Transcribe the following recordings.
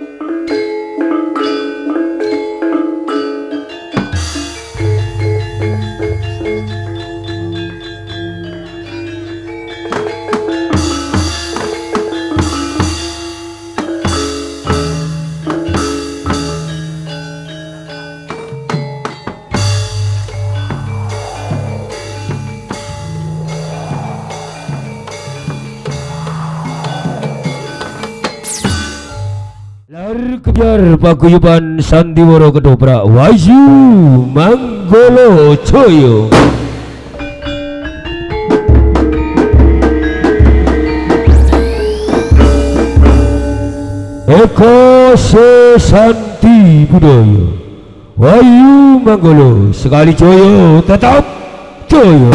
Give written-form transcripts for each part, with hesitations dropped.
Kejar paguyuban Sandiwara Kedoprak Wahyu Manggala Jaya. Eko Sesanti Budaya Wahyu Manggala sekali jaya tetap jaya.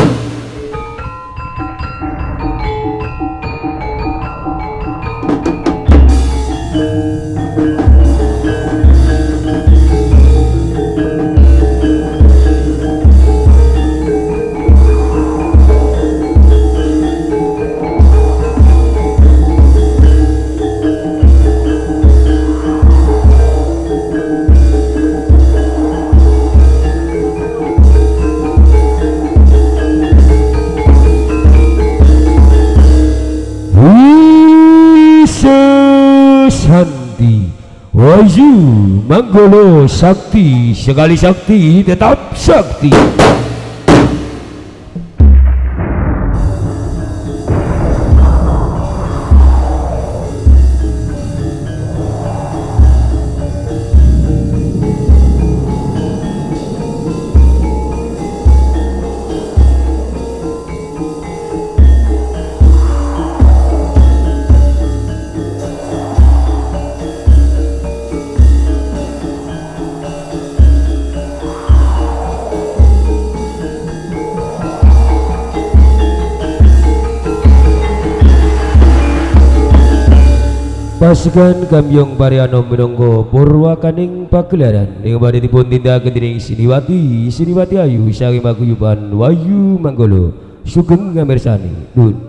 Wahyu Manggala sakti sekali sakti tetap sakti. Pasukan Gambyong Pariano menunggu purwakaning pagelaran ing badhe dipun tindakaken dening Siniwati Ayu saking paguyuban Wahyu Manggala sugeng ngamirsani nuwun.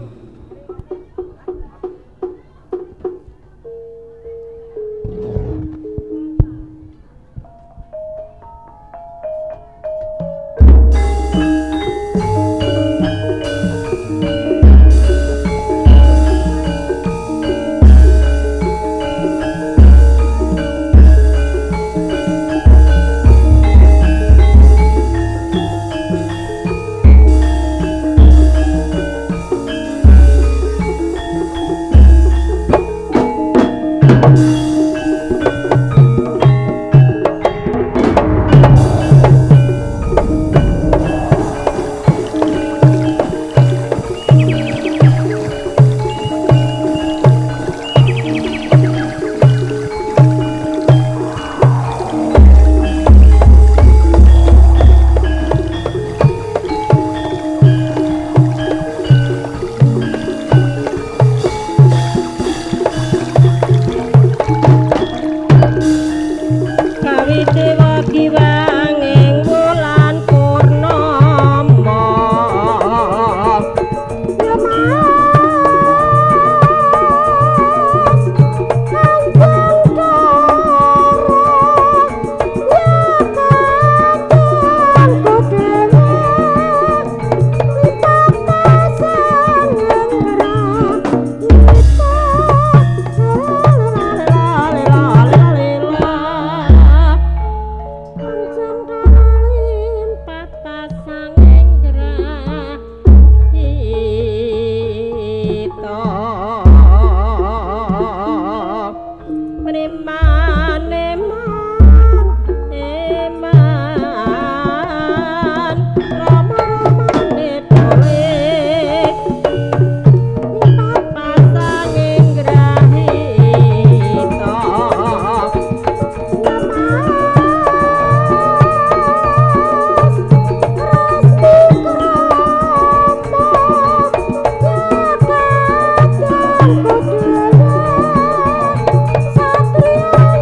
Satria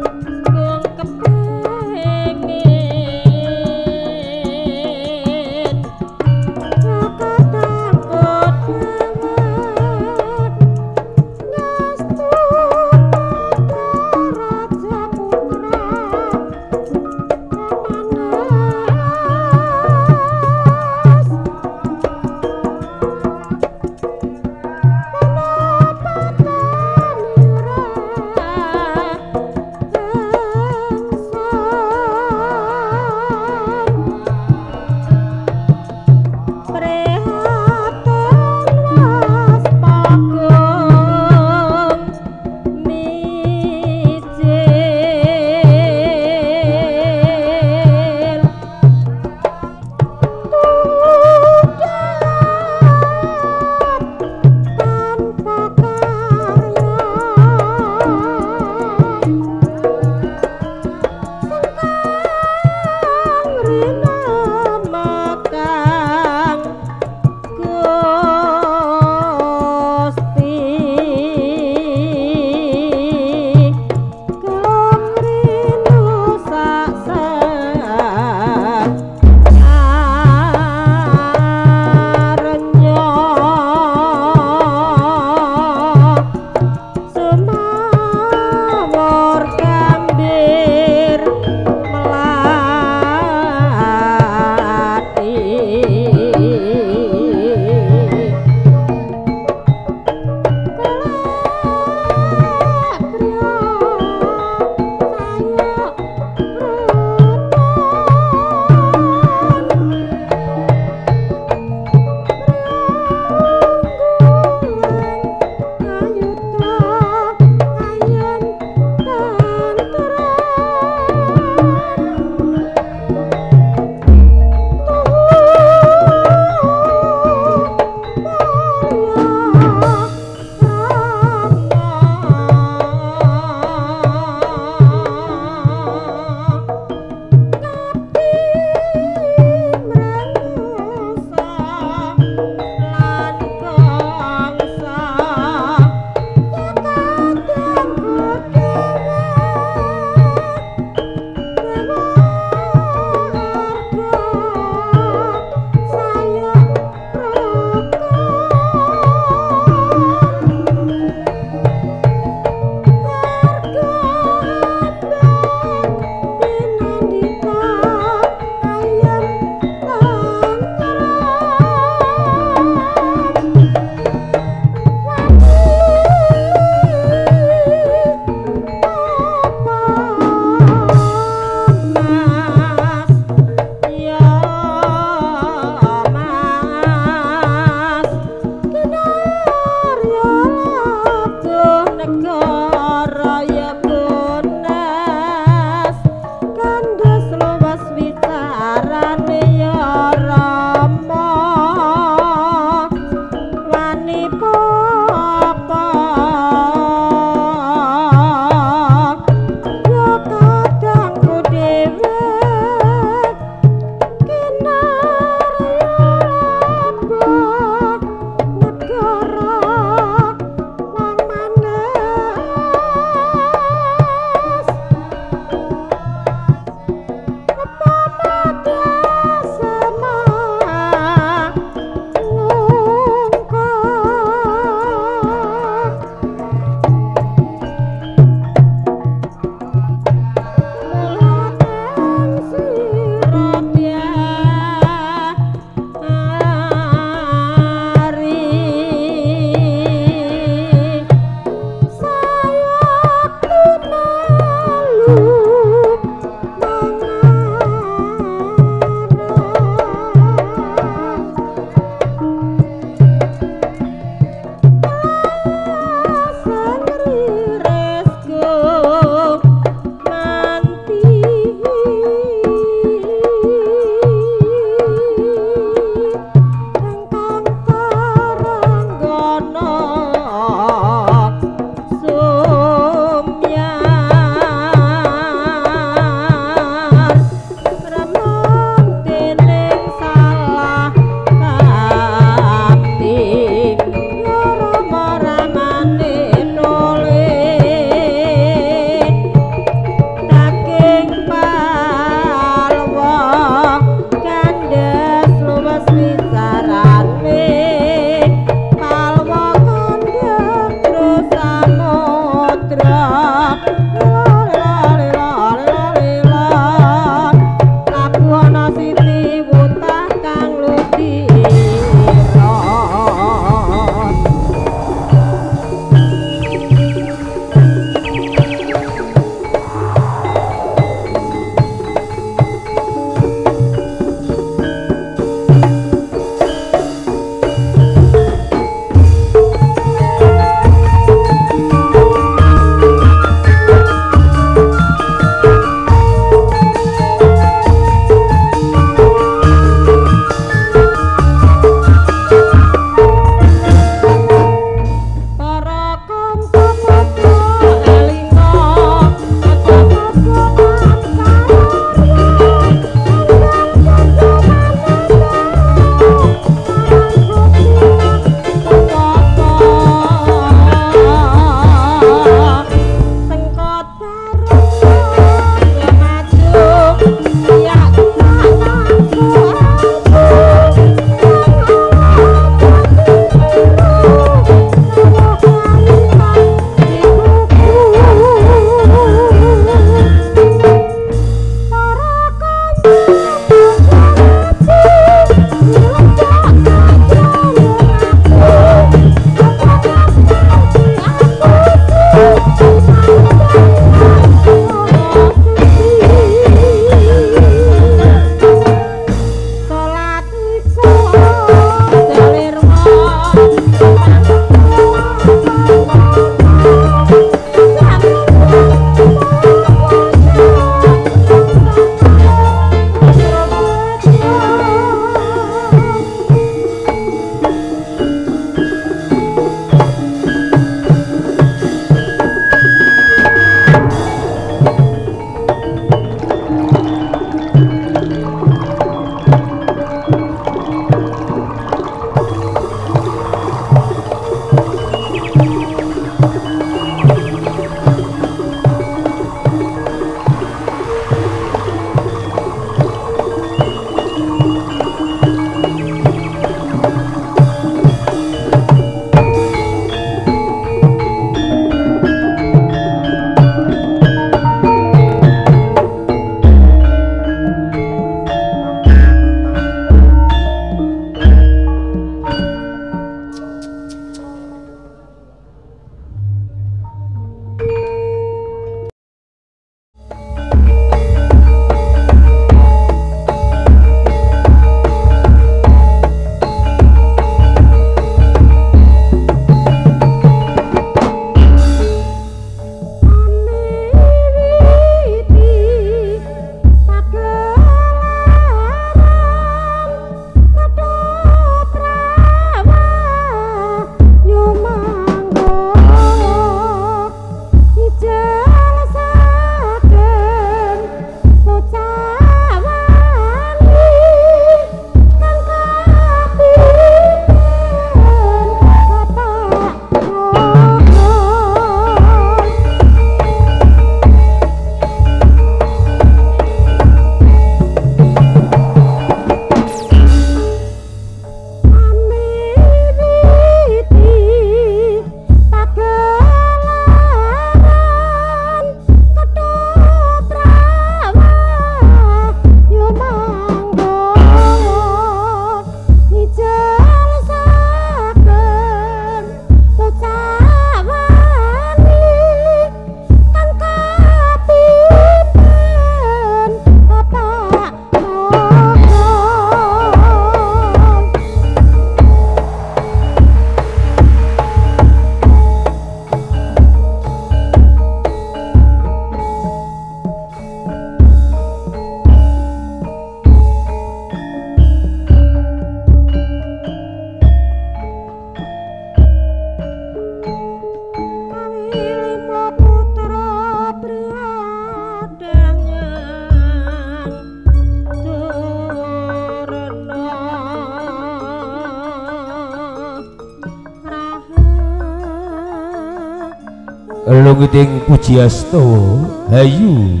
Lungiting pujiastawa hayu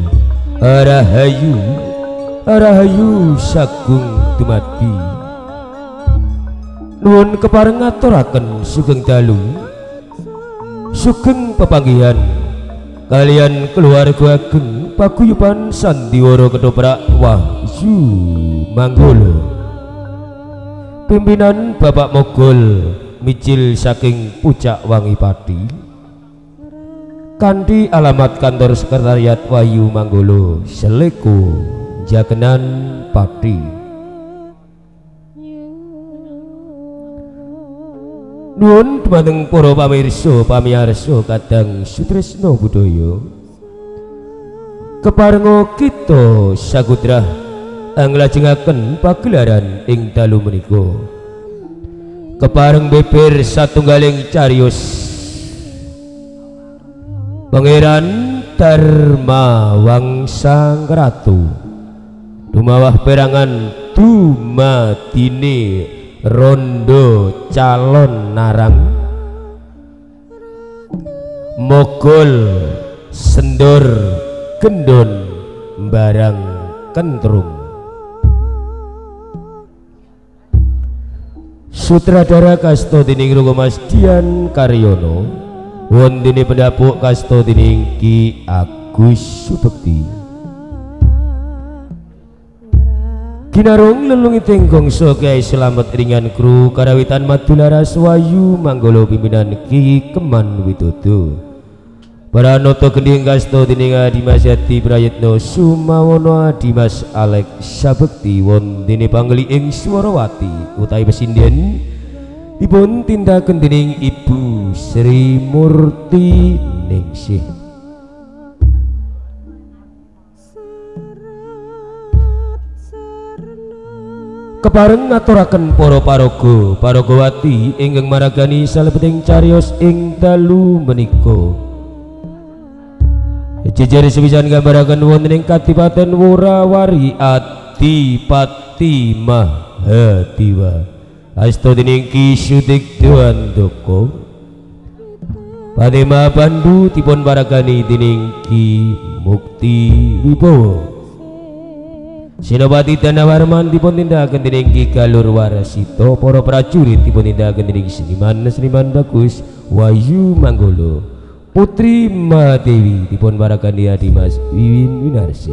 arahayu sagung dumadi nuwun kepareng ngaturaken sugeng dalu sugeng pepanggihan kalian keluarga ageng paguyuban sandiwara ketoprak Wahyu Manggala pimpinan Bapak Mogol mijil saking Pucak Wangi Pati kanthi alamat kantor sekretariat Wahyu Manggala Seleko Jakenan Pati. Nuwun dumateng para pamirsa pamiyarsa kadang sutresna budaya keparenga kita sagudrah anglajengaken pagelaran ing dalu menika kepareng beber satunggaling cariyos Pangeran Dharma Wangsa Ngratu dumawah perangan dumadine rondo calon narang Mogol Sendor Gendon Barang Kentrung. Sutradara kasta dening Rogo Mas Dian Karyono, wondene pendapuk kasta dening Ki Agus Subekti. Kinarung lelungi tenggongso Kyai Slamet ringan kru karawitan Madularas Wahyu Manggala pimpinan Ki Keman Widodo. Para noto gending kasta dening Dimas Yati Prayitno Sumawono Dimas Alek Sabekti wondene panggeli ing Swarawati utawi pesinden dipun tindaken dening Ibu Sri Murti Ningsih. Kepareng ngaturaken para paraga paragawati ingkang maragani salebeting cariyos ing dalu menika. Jejer sepisan gambaraken wonten ing Kadipaten Worawari Adipati Mahadiwa asta dening Ki Sutik Dewandoko Padema Bandu dipun paragani dening Ki Mukti Wibowo Sinopati Danawarman dipun tindakaken dening Ki Galur Warasito para prajurit dipun tindakaken dening seniman bagus Wahyu Manggala Putri Mahadewi dipun paragani Dimas Wiwin Winarsi.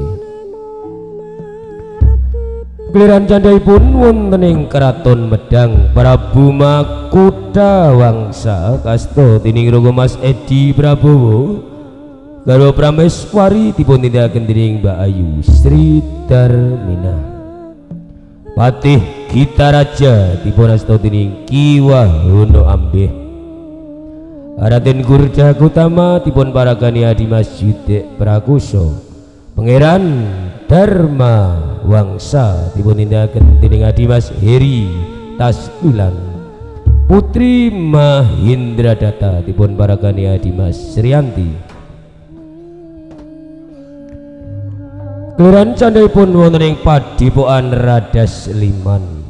Keliran candhaipun wonten ing Kraton Medang Prabu Makutha Wangsa kasta dening Rogo Mas Edi Prabowo karo Prameswari dipun tindakaken dening Mbak Ayu Sri Darmina. Patih Gita Raja dipun asta dening Ki Wahono Ambeh. Raden Gurja Gutama dipun paragani Dimas Yudek Prakoso. Pangeran Dharma Wangsa dipun tindakaken dening Dimas Heri Taskulan. Putri Mahindra Data dipun paragani Dimas Sriyanti. Kelurahan candhaipun wonten ing Padepokan Radas Liman.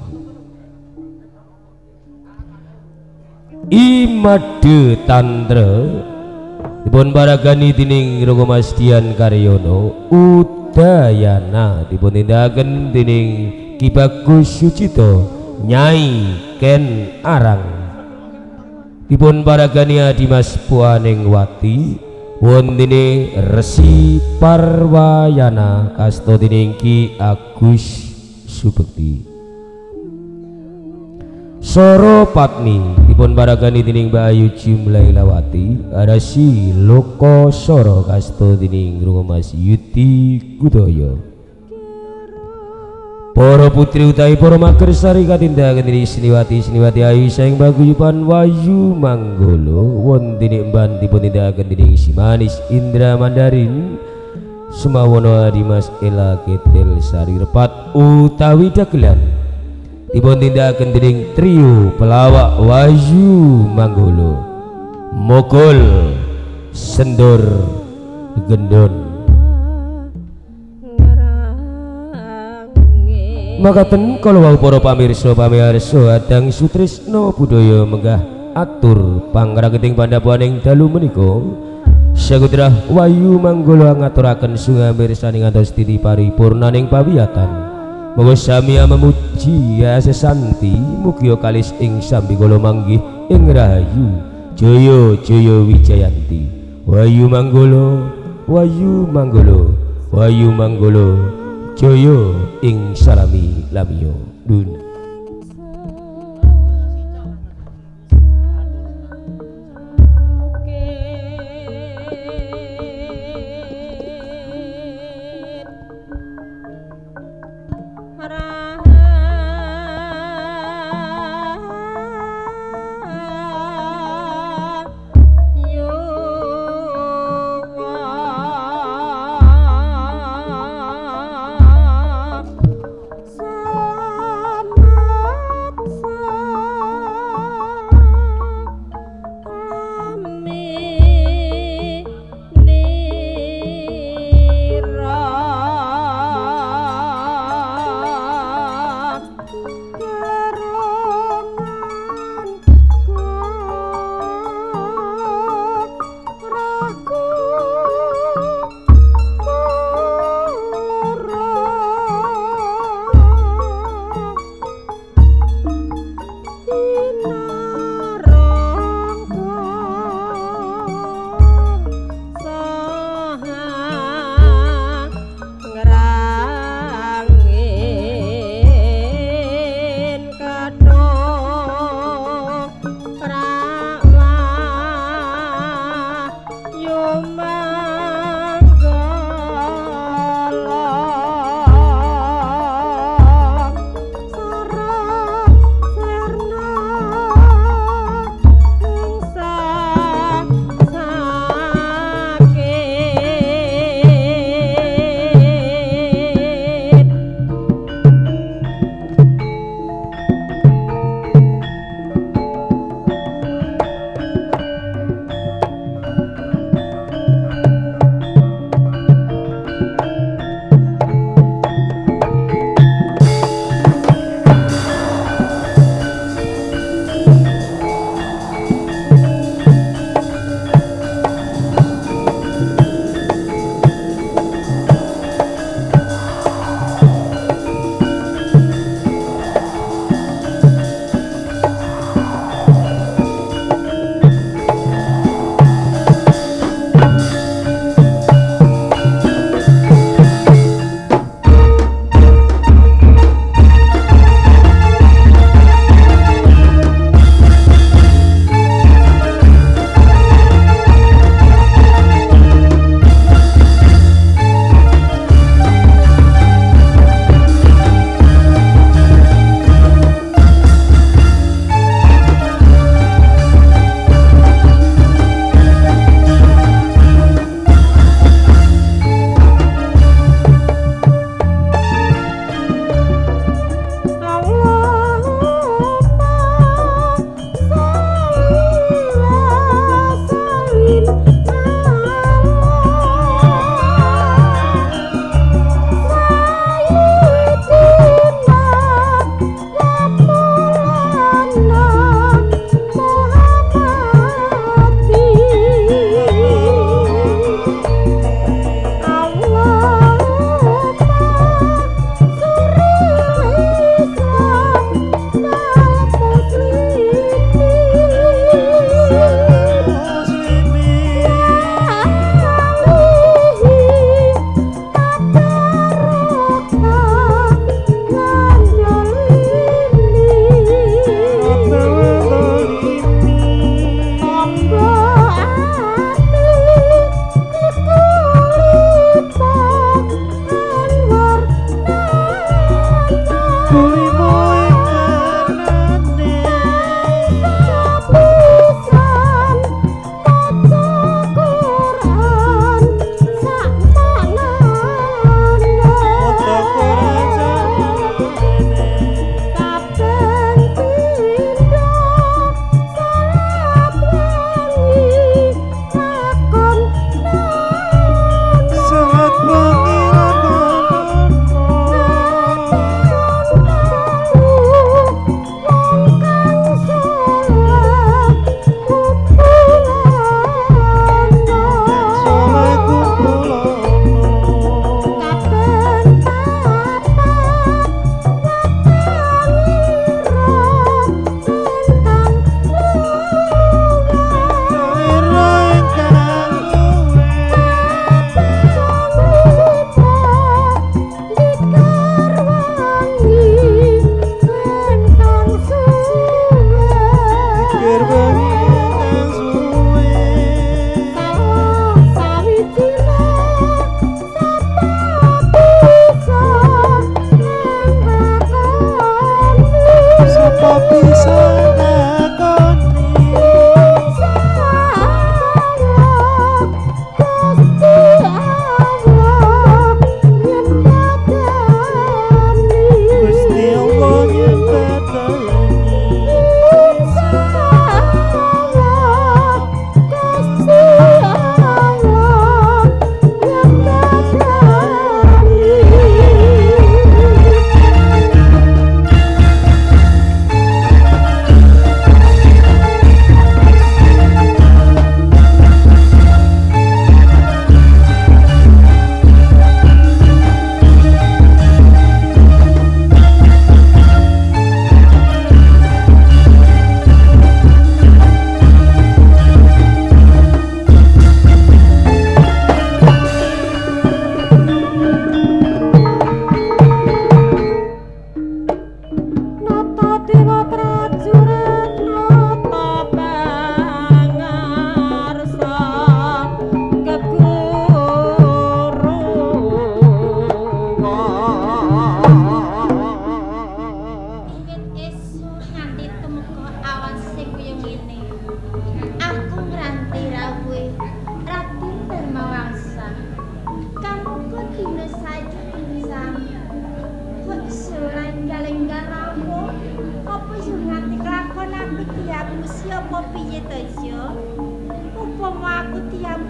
Imade Tantra dipun paragani dening Rogo Mas Dian Karyono. Udayana dipun tindakaken dening Ki Bagus Sucito. Nyai Ken Arang dipun paragani Dimas Puaning Wati wondene Resi Parwayana kasta dening Ki Agus Subekti. Soro Patmi dipun paragani dening Mbak Ayu Jumlailawati Arasi Loko Soro kasta dening Rogo Mas Yudi Kudoyo. Para putri utawi para magersari katindakaken dening Siniwati Ayu saing paguyuban Wahyu Manggala wondene emban dipun tindakaken dening Si Manis Indra Mandarin Sumawono Dimas Ela Ketel Sari Repat utawi dagelan dipun tindakaken dening trio pelawak Wahyu Manggala Mogol Sendor Gendon. Makaten kala wau para pamirsa adang sutresna budaya menggah atur pangrageting pandhapaning dalu menika Sagutra wayu manggolo ngaturaken sungamirsani ngantos titi paripurnaning pawiyatan. Monggo sami memuji ya sesanti mugia kalis ing sambigala manggih ing rahayu jaya jaya wijayanti. Wayu manggolo, wayu manggolo, wayu manggolo, jaya ing salami lamiyo dun.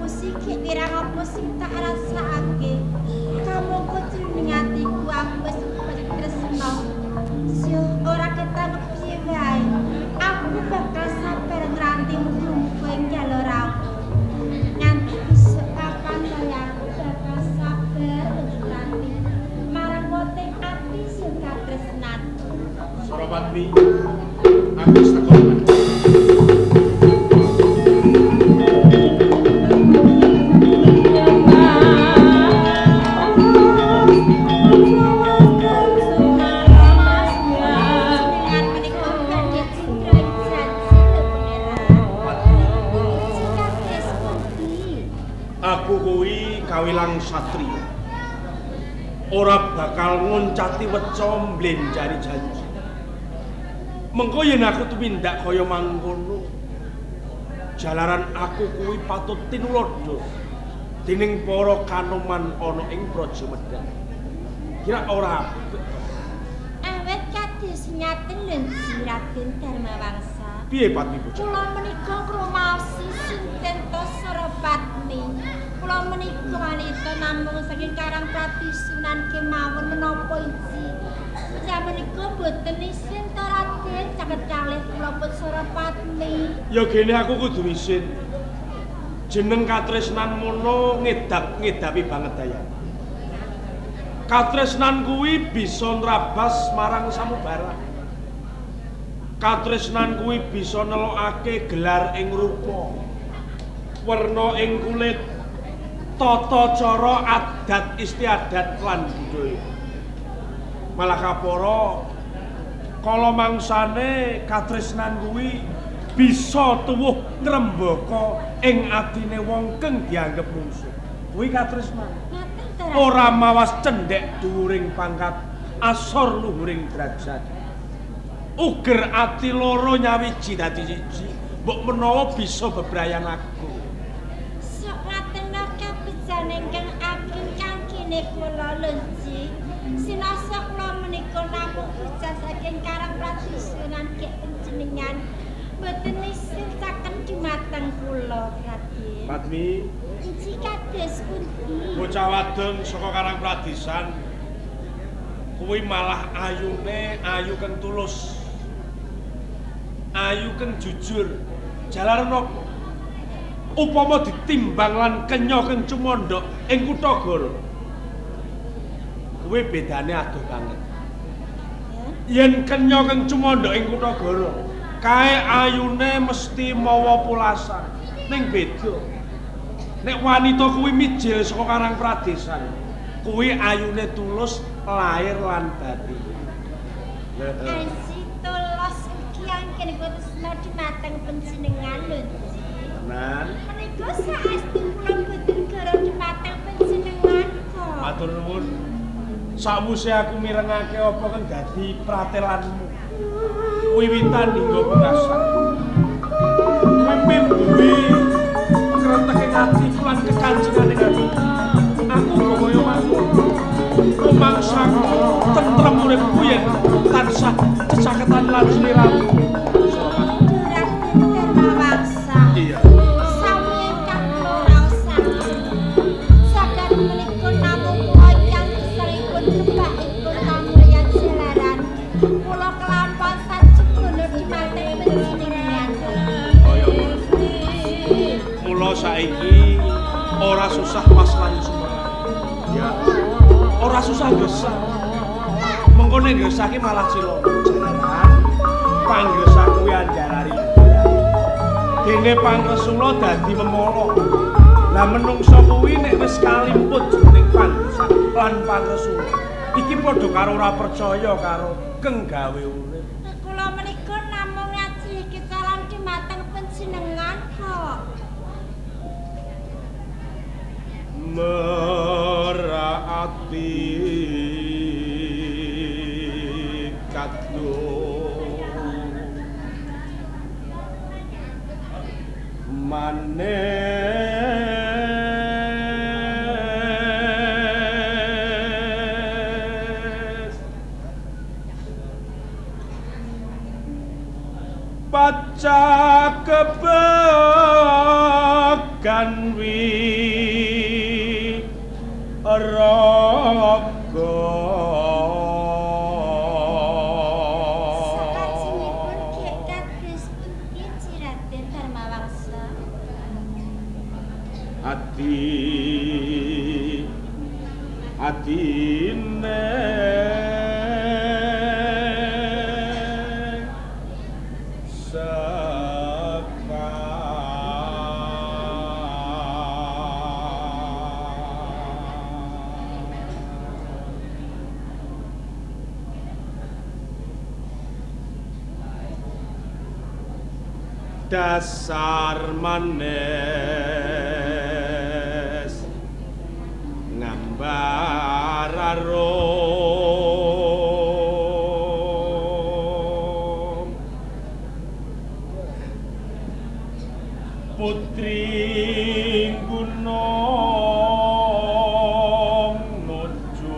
siki wirang apa sing tak rasake. Kamu kucing atiku aku wis tresno. Sio ora ketemu piye wae. Aku bakal sabar nganti muga-muga ing jalur aku. Nganti besok kapan wae aku bakal sabar nganti marang wote ati sing katresnan. Sarapati, aku wis teko. Aku kuwi kawilang satriya. Ora bakal ngoncati weca mblenjari janji. Mengko yen aku tumindak kaya mangkono, jalaran aku kuwi patut tinulada dening para kanoman ana ing Brajamedhar. Kira ora apik. Awet kados nyaten lensi Raden Darmawangsa. Piye Patmi Bocah? Kula menika ngrumaosi Sinten Sarapatmi. Kula menika wanita namung saking Karang Pratisunan kemawon menapa iji. Samenika boten isin to Raden caket kalih kula pun Sarapatmi. Ya gene aku kudu isin. Jeneng katresnan mono ngedapi banget daya. Katresnan kuwi bisa nrabas marang samubara. Katresnan kuwi bisa nelokake gelar ing rupa, werna ing kulit, tata cara adat istiadat lan budaya. Malah kapara kala mangsane katresnan kuwi bisa tuwuh ngrembaka ing atine wong kang dianggep mungsuh. Kuwi katresnan. Ora mawas cendhek dhuwuring pangkat, asor luhuring derajat. Uger ati loro nyawiji dadi siji, mbok menawa bisa bebrayan aku. Sok ngaten kabejan ingkang ageng kangkene kula lenji. Sinasa kula menika namung bocah saking Karang Pratisunan kek panjenengan. Boten isin saken dumateng kula, Raden. Patmi, Inci kados pundi? bocah wadon saka Karang Pradisan kuwi malah ayune ayu kang tulus. Ayu kang jujur. Jalaran apa? Upama ditimbang lan kenya kang cumandha ing Kutagara. Kuwi bedane adoh banget. Yen kenya kang cumandha ing Kutagara, kae ayune mesti mawa pulasan. Ning beda. Nek wanita kuwi mijil saka Karang Pradesan, kuwi ayune tulus lahir lan batin. Ansi tulus kiang kene kutresna dumateng panjenengan lenji. Tenan. Menika saestu kula boten gara dumateng panjenengan kok. Matur nuwun. Sakwise aku mirengake apa kang dadi pratelanmu. Wiwitan hingga pungkasan. Mimpi duwe krenteking ati lan kekanjengan ing ati. Aku kaya mangkono. Rumangsaku tentrem uripku yen tansah cecaketan lan sliramu. Raden Darmawangsa. Iya. Sami ingkang kula raosake. Sadar menika namung wayang gesangipun kebakipun kamulyan jalaran. Kula kelampon sajugono dumateng panjenengan. Mula saiki ora susah pas lan sumerah. Ya. Ora susah gesah. Mengko nek gesah ki malah cilaka. Jalaran panggesah kuwi anjarari. Dene pangresula dadi memala. Lah menungsa kuwi nek wis kalimput jroning panggesah lan pangresula, iki padha karo ora percaya karo keng gawe urip. Kula menika namung ngaji kecalan dumateng panjenengan kok. Merati kadung manes baca kebak Janwi raga sakajengipun Ki kados pundi Raden Darmawangsa adine dasar manes ngambar arum putri gunung nuju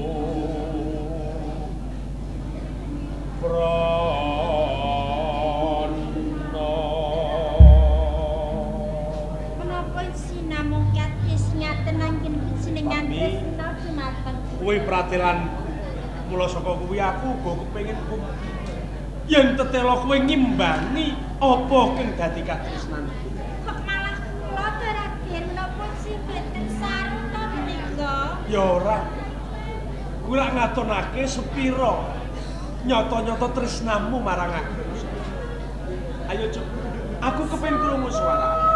kuwi pratelan mula saka kuwi aku uga kepengin yen tetelo kowe ngimbangi apa kang dadi katresnanku kok malah kula to Raden menapa sing boten sarung to menika ya ora kuwi lak ngatonake sepira nyata-nyata tresnamu marang aku ayo Cuk aku kepengin krungu suara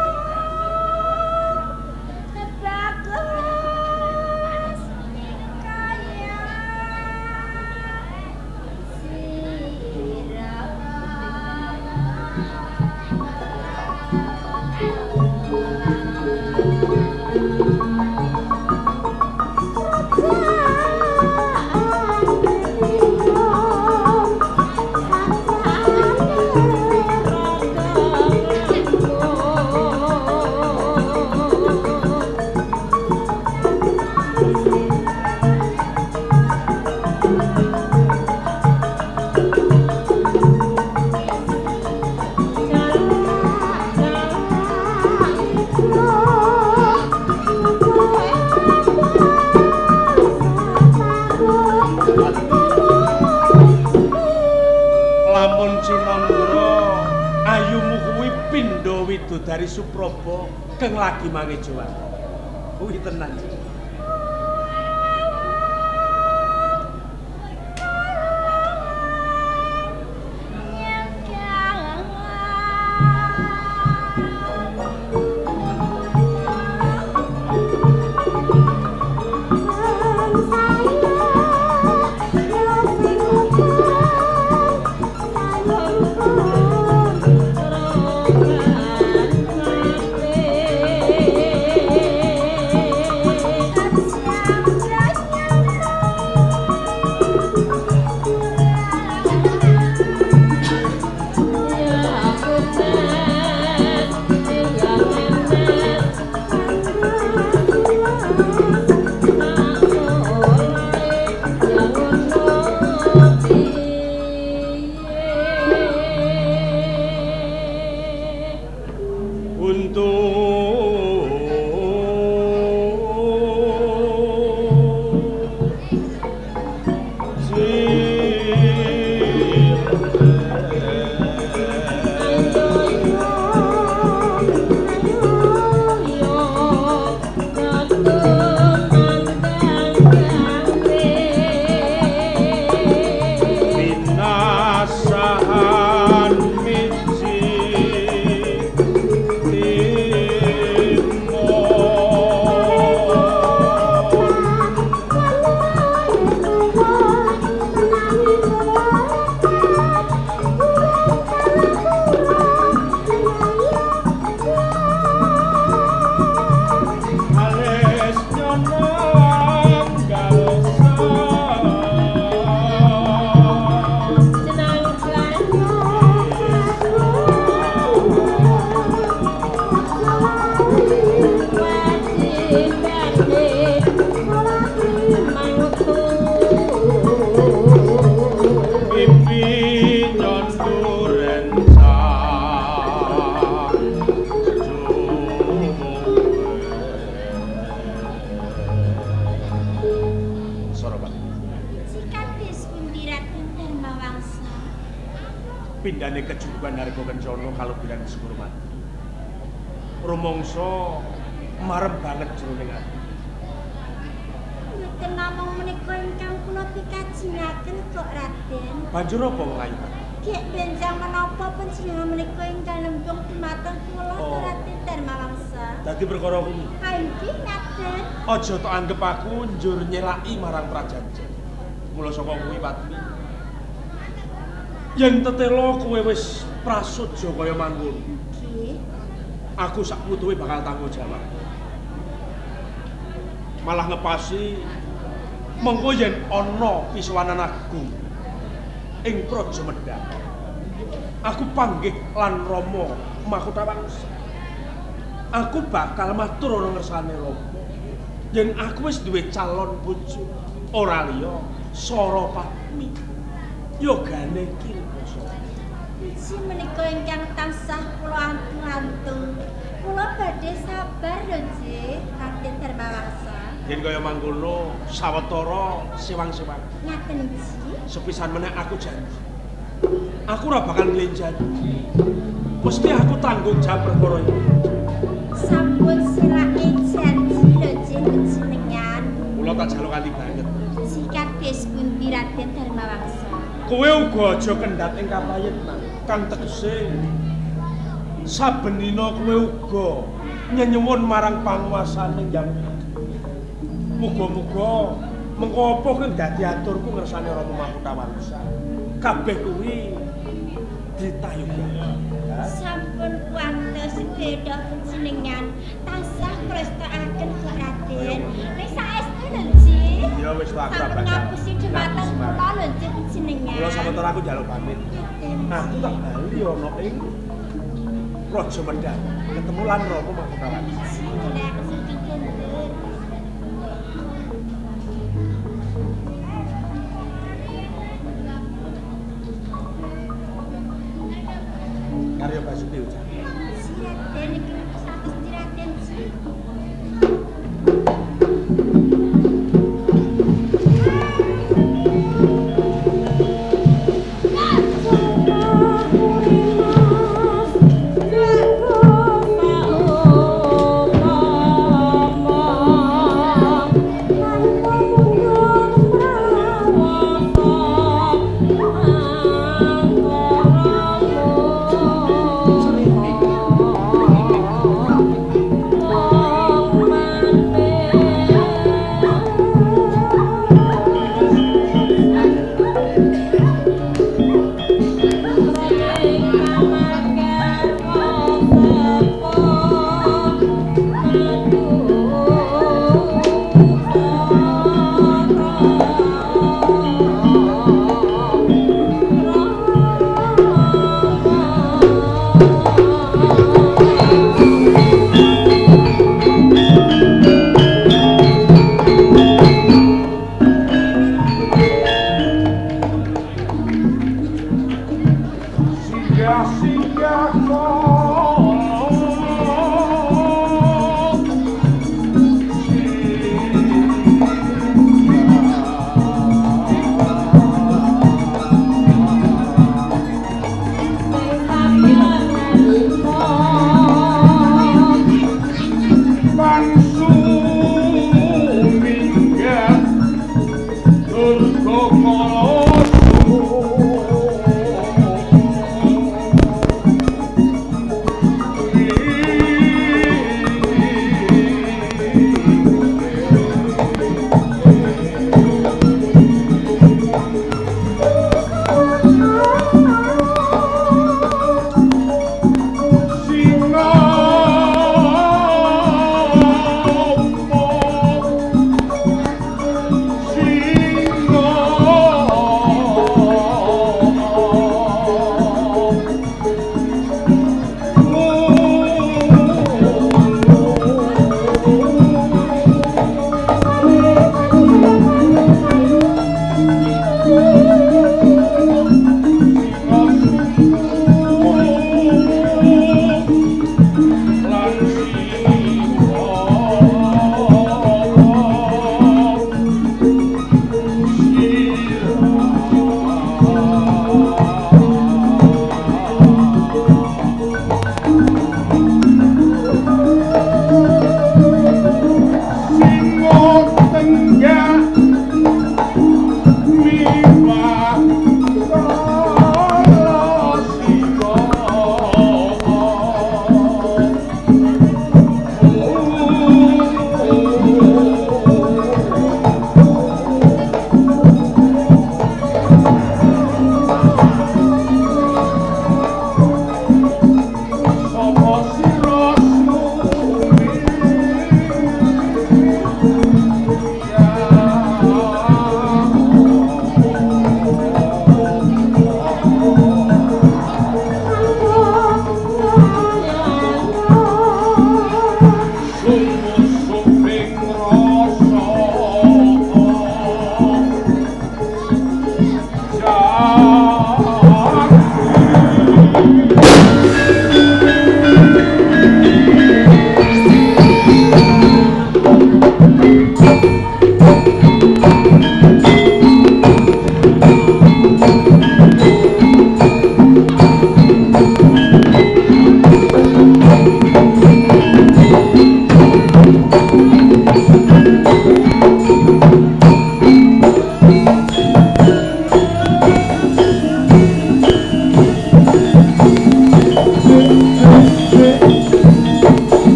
dari Suprobo keng lagi mangejoan kuwi tenan bandane kejuruan Harga Kencana kalubiran Skurmat. Rumangsa marem banget jroning ati. Mboten namung menika ingkang kula pikajengaken kok Raden. Banjur apa wong ayu? Gek benjang menapa panjenengan menika ingkang lembung dumateng kula Raden Darmawangsa. Dadi perkara kuwi. Ha inggih Raden. Aja tok anggap aku njur nyelaki marang Prajanjen. Mula saka kuwi Patmi. Yen tetela kowe wis prasaja kaya mangkono. Nggih. Aku sak putuhe bakal tanggung jawab. Malah ngepasi mengko yen ana pisuwanan agung ing Praja Medhak. Aku panggih lan Rama Mahkotawangsa. Aku bakal matur ana ngersane Rama. Yen aku wis duwe calon bojo ora liya Sara Patmi. Yogane iki basa. Isi menika ingkang tansah kula antung-antung. Kula badhe sabar lho nggih Raden Darmawangsa. Yen kaya mangkono sawetara sewang-sewang. Ngaten nggih. Sepisan meneh aku janji. Aku ora bakal nglenjani. Mesti aku tanggung jawab perkara iki. Sampun selake janji lho jenengan. Kula tak jaluk kanthi banget. Sikades pundi Raden Darmawangsa? Kowe uga aja kendhat ing kapayitnan. Kang tegese saben dina kowe uga nyenyuwun marang panguwasane Hyang. Muga-muga mengko apa kuwi dadi aturku ngersane Rama Mahkotawangsa. Kabeh kuwi ditayuhi. Sampun kuwatos beda jenengan tansah prestakaken kok Raden. Nek saestu lho nggih. Ya wis tak ora Sampun bakal. ngapusi dumateng kula lho nggih jenengan. Kula sawetara aku njaluk pamit. Aku tak bali ana ing Praja Medhak. Ketemu lan Rama Mahkotawangsa. Nek sedikit Karya Basuki ucap. Raden iki satus Raden sih. Oh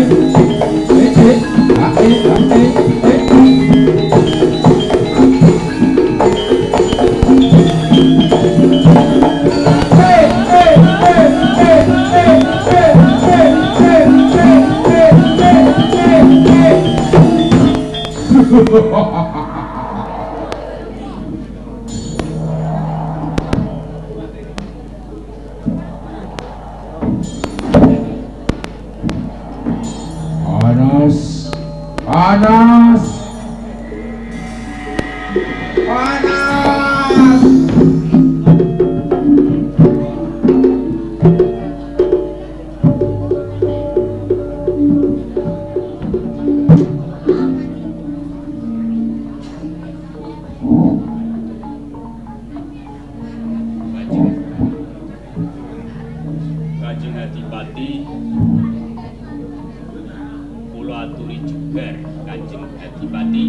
Panas. Kanjeng Adipati, kula aturi jebar Kanjeng Adipati.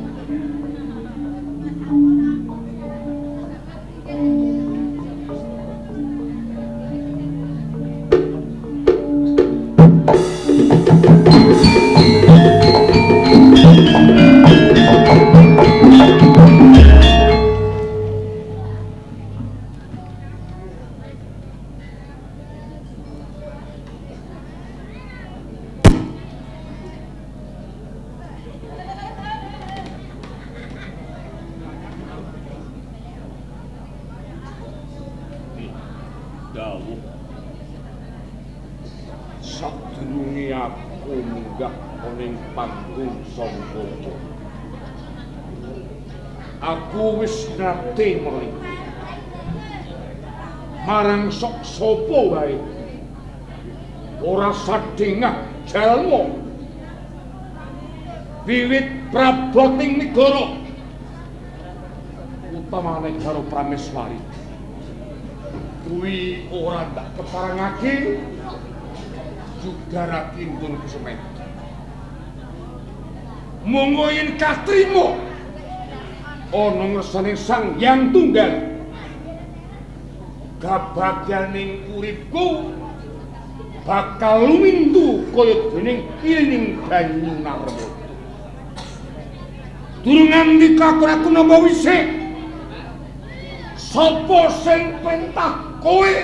Dawuh Sadurunge aku munggah ning panggung Sangkara. Aku wis nate mriku. Marang sok sapa wae. Ora sadengah jalma. Wiwit praboting negara. Utamane karo Prameswari. Kuwi ora tak keparangake juga rakindun kesemet. Monggo yen katrima ana ngersane Sang Hyang Tunggal kabagyaning uripku bakal lumintu kaya dening ilining banyu narma. Durung ngandika aku napa wisik sapa sing pentah kowe?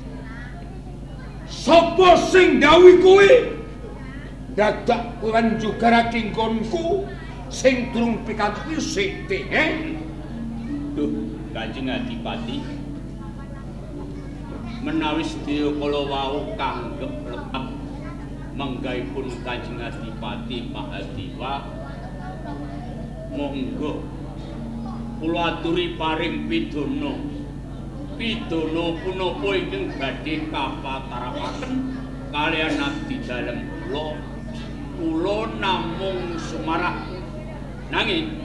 Sapa sing dawuhi kowe? Dadak kowe njugara kinggonku sing durung pikantuk sik teh. Duh, Kanjeng Adipati. Menawi sedaya kala wau kanggep letep menggaipun Kanjeng Adipati Mahadewa, monggo kula aturi paring pidana. Pidana punapa ingkang badhe kapatarapaken kaliyan abdi dalem kula. Kula namung sumarah nanging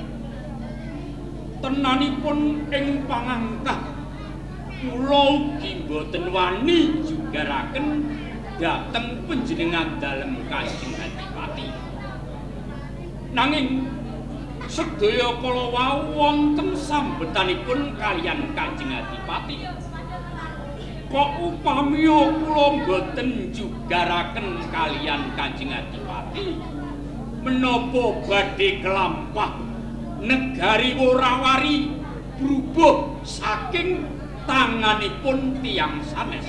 tenanipun ing pangangkah kula ugi boten wani jugaraken dhateng panjenengan dalem Kanjeng Adipati. Nanging sedaya kala wau wonten sambetanipun kaliyan Kanjeng Adipati. Kok upamiya kula boten jugaraken kaliyan Kanjeng Adipati menapa badhe kelampah negari Worawari brubuh saking tanganipun tiyang sanes.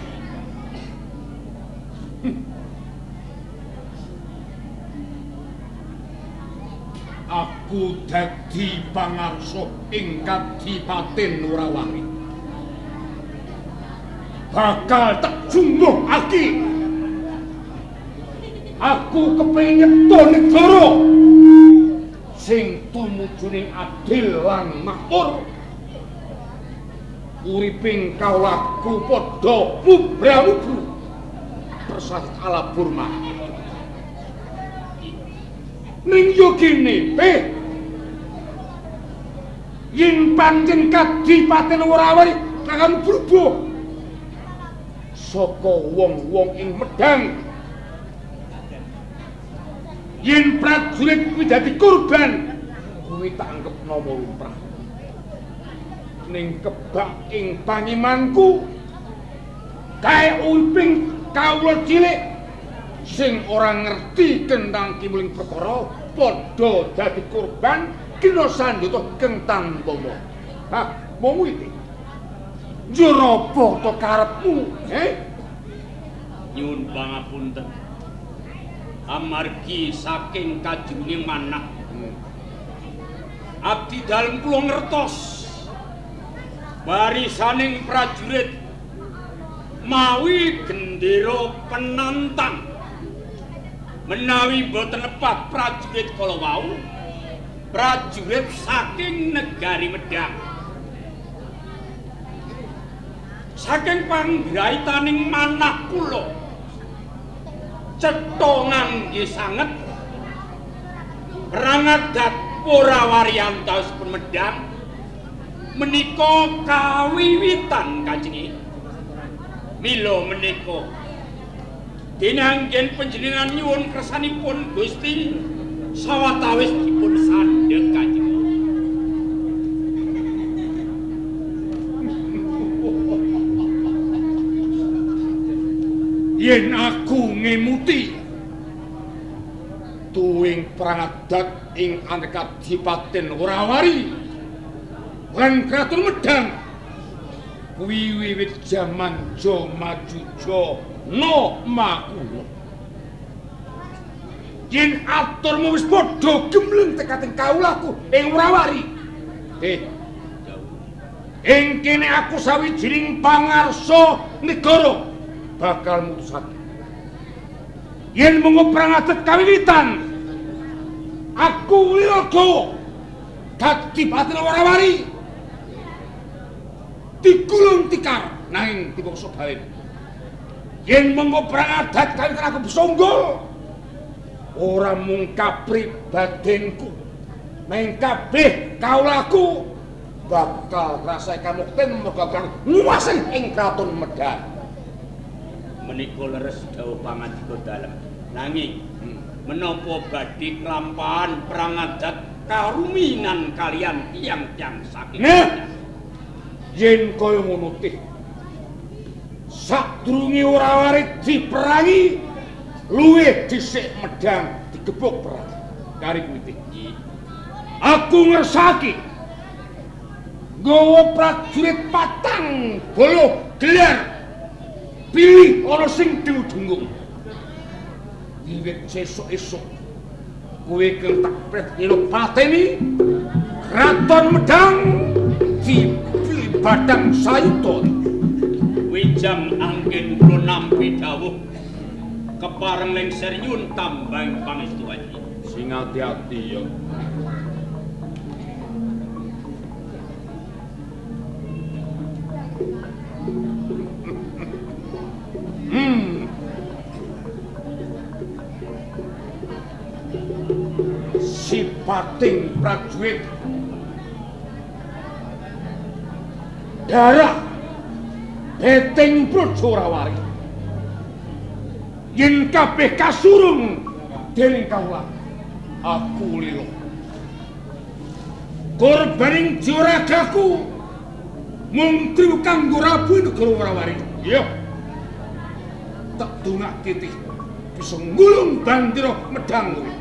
Aku dadi pangarsa ing Kadipaten Worawari. Bakal tak jumbuhake. Aku kepengin nyipta negara sing tumujuning adil lan makmur. Uriping kawulaku padha mubramubu persat ala Burma. Ning yo kene, yen pancen Kadipaten Worawari akan brubuh saka wong-wong ing Medang. Yen prajurit kuwi dadi korban, kuwi tak anggap nama lumrah. Ning kebak ing pangimanku kae uriping kawula cilik sing ora ngerti tentang kimuling perkara padha dadi korban kena sandhita kentang bomo. Hah, momu iki. Njur apa to karepmu, Nyuwun pangapunten. Amargi saking kajroning manah. Abdi dalem kula ngertos. Barisaning prajurit mawi gendera penantang. Menawi boten lepat prajurit kala wau, prajurit saking negari Medang. Saking panggraitaning manah kula cetha ngangge sanget perang adat Porawari antawisipun Medang menika kawiwitan Kanjeng. Mila menika dinanggen panjenengan nyuwun kersanipun Gusti sawatawis dipun sandhek Kanjeng. Yen aku ngemuti tuwing perang adat ing Antekadipaten Warawari lan Kraton Medang kuwi wiwit jaman Jamajuja Makula. Yen aturmu wis padha gemleng tekating kawulaku ing Warawari. Ing kene aku sawijining pangarsa negara bakal mutusake. Yen mung perang adat kawiwitan aku Wilaga dadi Paten Warawari digulung tikar nanging dipaksa balen. Yen mung perang adat kawiwitan aku bisa unggul ora mung kapribadenku nanging kabeh kawulaku bakal rasai kamukten merga nguwasani ing Kraton Medang. Menika leres dawuh pangandika dalem. Nanging menapa badhe klampahan perang adat karuminan kalian tiyang-tiyang saking. Nah, yen kaya ngono teh. Sadurunge Warawari diperangi, luwih dhisik Medang digebuk perang. Kari kuwi teh. Aku ngersaki nggawa prajurit patang bolo gelar. Pilih ana sing diudunggung. Wiwit sesuk-esuk kowe kang tak prehino pateni Kraton Medang dipilih Badang Sayuta. Wijang anggen kula nampi dawuh kepareng lengser nyuwun tambahing pangestu waji. Sing ati-ati ya. Sipating prajurit darah Beteng Praja Warawari yen kabeh kasurung dening kawula aku lila korbaning juragaku mung triwu kanggo rabu negara Warawari. Iya tak dongake titih bisa ngulung bandira Medang kuwi.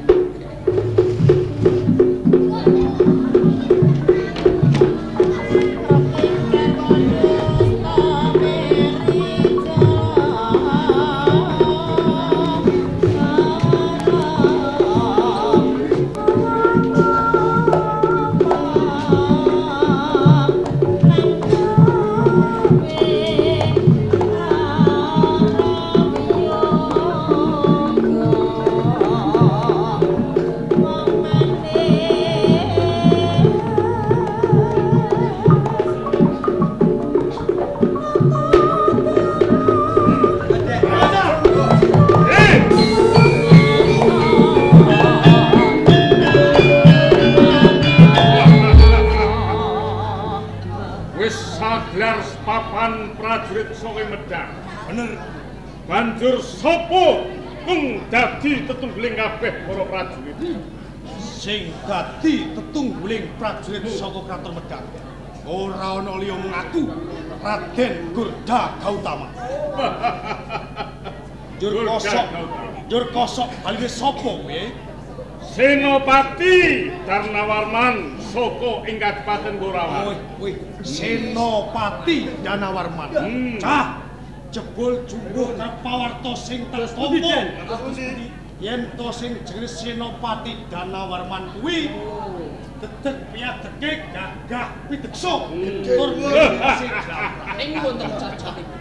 Banjur sapa kang dadi tetunggiling kabeh para prajurit? Sing dadi tetunggiling prajurit saka Kraton Medang ora ana liya mung aku, Raden Gurda Gautama. Jur kosok Njur kosok baline sapa kowe? Senopati Darnawarman saka ing Kadipaten Gorawan. Kowe Senopati Danawarman. Cah, jebul jumbuh karo pawarta sing tak tampa. Yen to sing jenenge Senopati Danawarman kuwi dedeg piadeke gagah pideksa. Tur sing ing wonten cacat iki.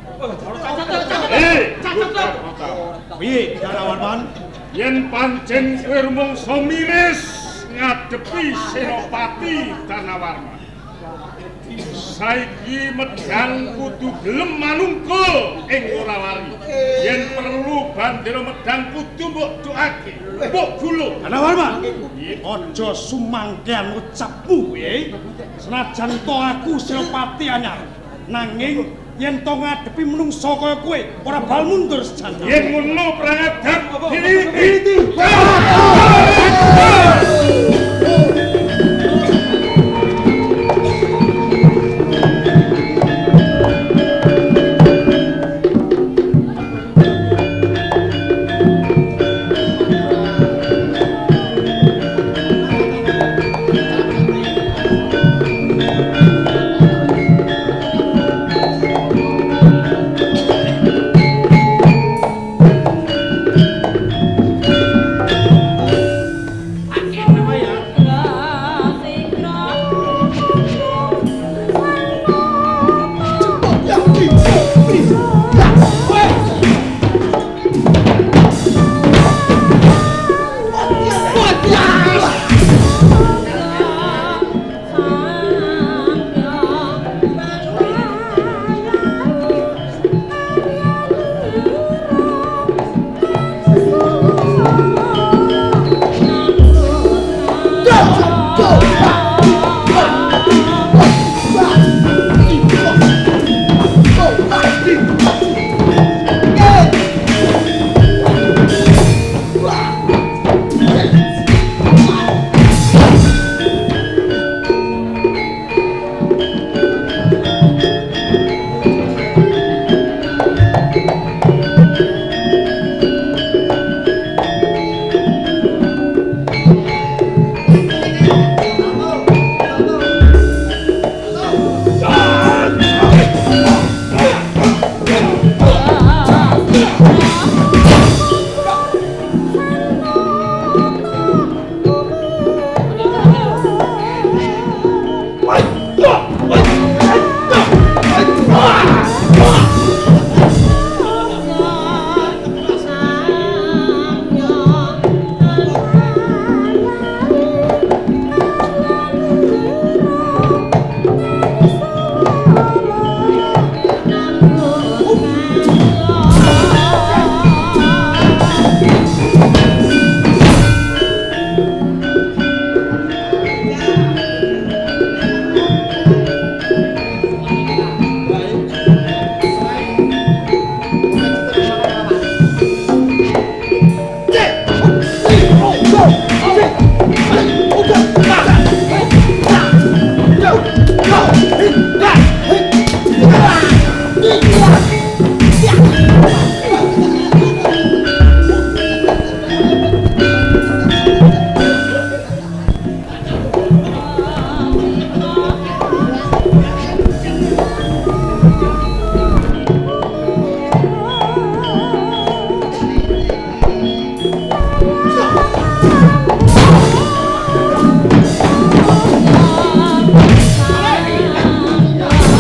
Piye Danawarman? Yen pancen kowe rumangsa miris ngadepi Senopati Danawarman. Saiki medang kudu gelem manungkul ing Gorawali. Yen perlu bandera medang kudu mbok doake, mbok guluh. Danawarman, aja sumangkean ucapmu kowe. Senajan to aku Senopati anyar, nanging yen to ngadepi menungsa kaya kowe ora bal mundur sejanten. Yen ngono prangadat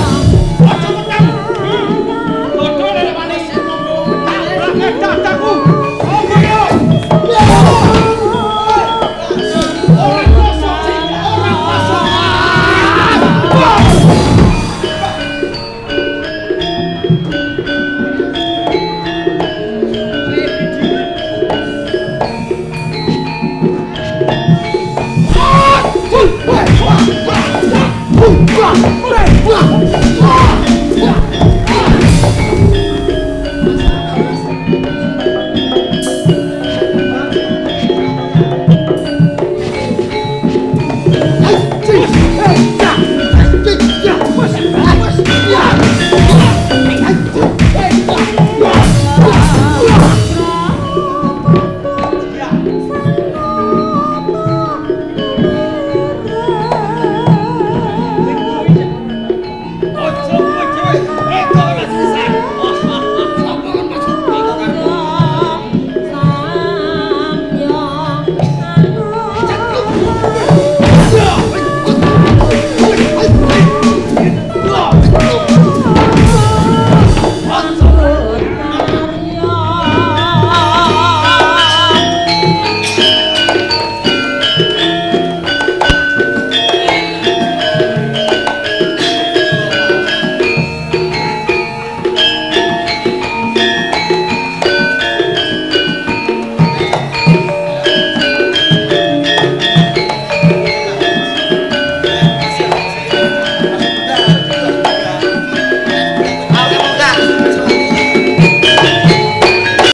dadaku